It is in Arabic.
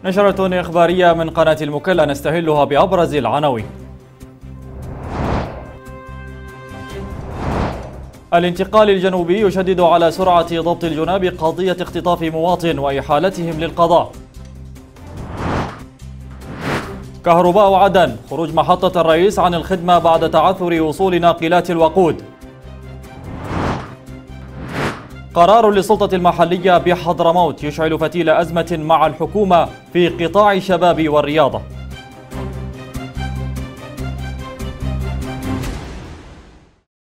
نشرة إخبارية من قناة المكلا نستهلها بأبرز العناوين. الانتقال الجنوبي يشدد على سرعة ضبط الجناب قضية اختطاف مواطن وإحالتهم للقضاء. كهرباء عدن، خروج محطة الرئيس عن الخدمة بعد تعثر وصول ناقلات الوقود. قرار للسلطة المحلية بحضرموت يشعل فتيل أزمة مع الحكومة في قطاع الشباب والرياضة.